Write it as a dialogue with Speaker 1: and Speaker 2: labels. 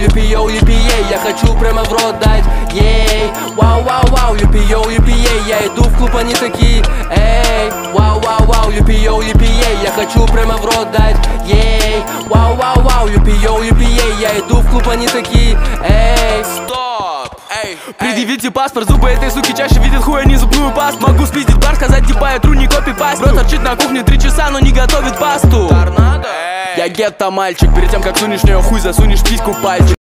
Speaker 1: юпи-йоу, юпи-ей, я хочу прямо в рот дать, ей. Вау-вау-вау, юпи-йоу, юпи-ей, я иду в клуб, они такие, эй. Вау-вау-вау, юпи-йоу, юпи-ей, я хочу прямо в рот дать, ей. Вау-вау-вау, юпи-йоу, юпи-ей, я иду в клуб, они такие, эй.
Speaker 2: Стоп! Эй,
Speaker 3: предъявите паспорт, зубы этой суки чаще видят хуй, а не зубную пасту. Могу спиздить бар, сказать типа я тру, не копипаст. Бро торчит на кухне 3 часа, но не готовит пасту.
Speaker 2: торнадо?
Speaker 3: Я гетто мальчик, перед тем как сунешь в неё хуй, засунешь письку пальчик.